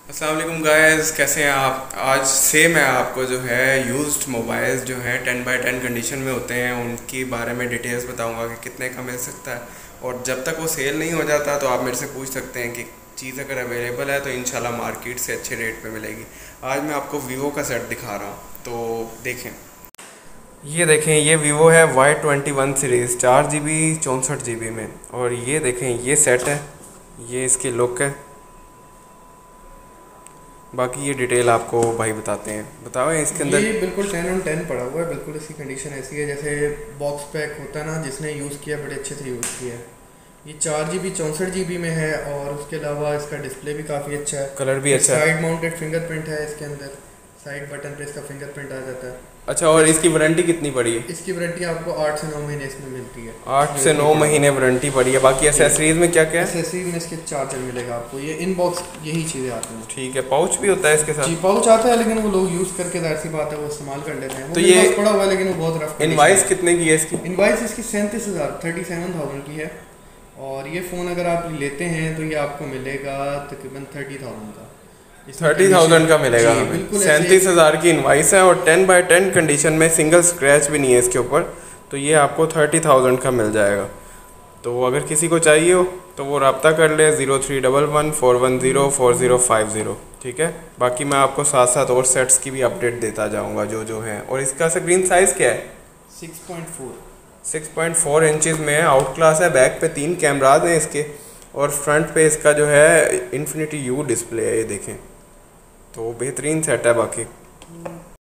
अस्सलाम वालेकुम गाइस, कैसे हैं आप। आज से मैं आपको जो है यूज्ड मोबाइल्स जो हैं 10x10 कंडीशन में होते हैं उनके बारे में डिटेल्स बताऊंगा कि कितने का मिल सकता है। और जब तक वो सेल नहीं हो जाता तो आप मेरे से पूछ सकते हैं कि चीज़ अगर अवेलेबल है तो इंशाल्लाह मार्केट से अच्छे रेट पे मिलेगी। आज मैं आपको वीवो का सेट दिखा रहा हूँ, तो देखें। ये देखें, ये वीवो है Y21 सीरीज़ 4GB 64GB में। और ये देखें, ये सेट है, ये इसकी लुक है। बाकी ये डिटेल आपको भाई बताते हैं। बताओ इसके अंदर। ये बिल्कुल 10/10 पड़ा हुआ है। बिल्कुल इसकी कंडीशन ऐसी है जैसे बॉक्स पैक होता है ना, जिसने यूज़ किया बड़े अच्छे से यूज़ किया है। ये 4GB 64GB में है और उसके अलावा इसका डिस्प्ले भी काफ़ी अच्छा है। कलर भी अच्छा है। साइड माउंटेड फिंगरप्रिंट है इसके अंदर, साइड बटन पे इसका फिंगरप्रिंट आ जाता है। अच्छा, और इसकी वारंटी कितनी पड़ी है? इसकी वारंटी आपको 8 से 9 महीने इसमें मिलती है। 8 से 9 महीने वारंटी पड़ी है। बाकी एसेसरीज में क्या क्या है? एसेसरीज में इसके चार्जर मिलेगा आपको, ये इनबॉक्स यही चीज़ें आती हैं। ठीक है, पाउच भी होता है इसके साथ? जी पाउच आता है, लेकिन वो लोग यूज़ करके जाहिर सी बात है वो इस्तेमाल कर लेते हैं। वो तो मेरे ये पास पड़ा हुआ है, लेकिन वो बहुत रफ। इनवाइस कितने की है इसकी? इनवाइस इसकी 37,000 की है। और ये फ़ोन अगर आप लेते हैं तो ये आपको मिलेगा तकरीबन 30,000 का। 30,000 का मिलेगा जी, हमें। बिल्कुल 37,000 की इनवाइस है और 10x10 कंडीशन में सिंगल स्क्रैच भी नहीं है इसके ऊपर। तो ये आपको 30,000 का मिल जाएगा। तो अगर किसी को चाहिए हो तो वो रब्ता कर ले 0311410450। ठीक है। बाकी मैं आपको साथ साथ और सेट्स की भी अपडेट देता जाऊंगा जो है। और इसका स्क्रीन साइज़ क्या है? 6.4। 6.4 इंचज़ में आउट क्लास है। बैक पे 3 कैमराज हैं इसके, और फ्रंट पे इसका जो है इन्फिनिटी यू डिस्प्ले है, ये देखें। तो बेहतरीन सेट है। बाकी